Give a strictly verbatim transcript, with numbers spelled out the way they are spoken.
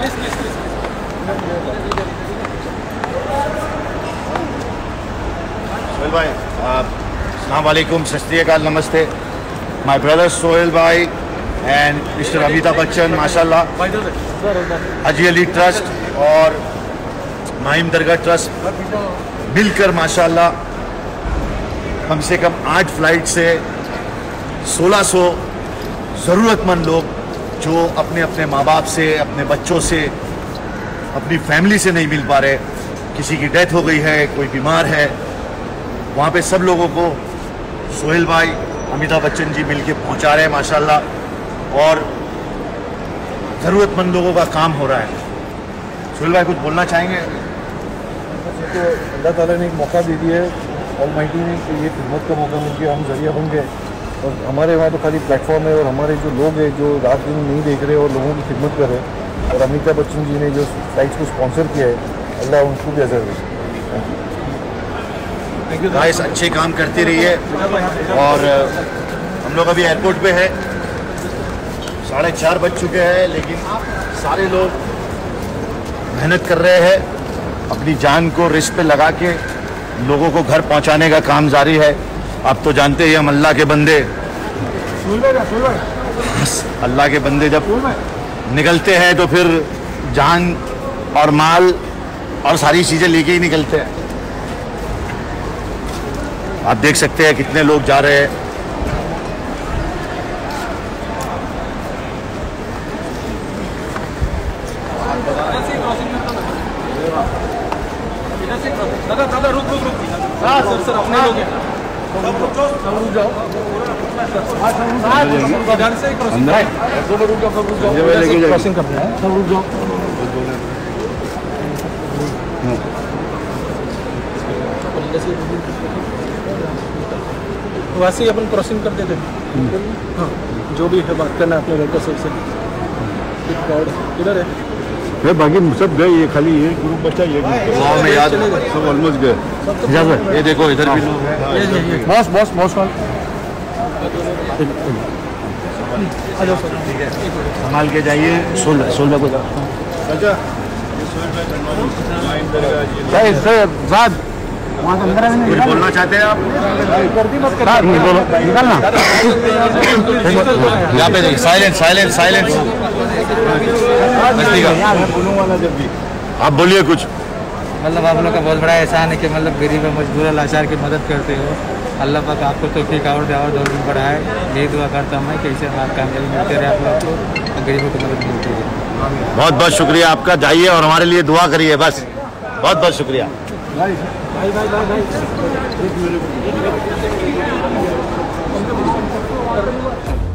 सोहेल भाई, अस्सलाम वालेकुम, सत श्री अकाल, नमस्ते। माय ब्रदर सोहेल भाई एंड मिस्टर अमिताभ बच्चन, माशाल्लाह, हाजी अली ट्रस्ट और माहिम दरगाह ट्रस्ट मिलकर माशाल्लाह कम से कम आठ फ्लाइट से सोलह सौ ज़रूरतमंद लोग जो अपने अपने माँ बाप से, अपने बच्चों से, अपनी फैमिली से नहीं मिल पा रहे, किसी की डेथ हो गई है, कोई बीमार है, वहाँ पे सब लोगों को सोहेल भाई, अमिताभ बच्चन जी मिलके पहुँचा रहे हैं माशाल्लाह, और ज़रूरतमंद लोगों का काम हो रहा है। सोहेल भाई कुछ बोलना चाहेंगे? तो अल्लाह ताला ने एक मौका दे दिया है, ऑलमाइटी ने, कि ये खिदमत का मौका मिल गया, हम जरिया बन गए। और हमारे वहाँ तो खाली प्लेटफॉर्म है, और हमारे जो लोग हैं जो रात दिन नहीं देख रहे और लोगों की खिदमत कर रहे हैं, और अमिताभ बच्चन जी ने जो फ्लाइट्स को स्पॉन्सर किया है, अल्लाह उनको भी अजर दे। थैंक यू गाइस, अच्छे काम करते रहिए। और हम लोग अभी एयरपोर्ट पे है, साढ़े चार बज चुके हैं, लेकिन सारे लोग मेहनत कर रहे हैं, अपनी जान को रिस्क पे लगा के लोगों को घर पहुंचाने का काम जारी है। आप तो जानते ही हम अल्लाह के बंदे, अल्लाह के बंदे जब निकलते हैं तो फिर जान और माल और सारी चीज़ें लेके ही निकलते हैं। आप देख सकते हैं कितने लोग जा रहे हैं। दादा दादा रुक रुक रुक हाँ सर सर अपने लोग हैं, रुक जाओ, ध्यान से क्रॉसिंग क्रॉसिंग करना है, सब रुक जाओ। वैसे ही अपन क्रॉसिंग कर देते हैं। हाँ, जो भी है बात करना है अपने घर का सबसे। इधर है बाकी सब गए, ये खाली ये ग्रुप बचा, ये गाँव में याद सब ऑलमोस्ट गए। ये देखो इधर भी लोग हैं। बॉस बॉस बॉस संभाल के जाइए। सोलह सोलह को कुछ बोलना चाहते हैं आप? निकलना यहाँ पे देखिए, साइलेंस साइलेंस साइलेंस। आप बोलिए कुछ। मतलब आप लोग का बहुत बड़ा एहसान है कि मतलब गरीब और मजबूर लाचार की मदद करते हो। अल्लाह पाक आपको तौफीक और दे और दौर में बढ़ाए। यही दुआ करता हूँ मैं कि ऐसे बात कामयाबी मिलते रहे आप लोग को, गरीबों को मदद मिलती है। बहुत बहुत शुक्रिया आपका, जाइए और हमारे लिए दुआ करिए बस। बहुत बहुत शुक्रिया। भाई भाई भाई भाई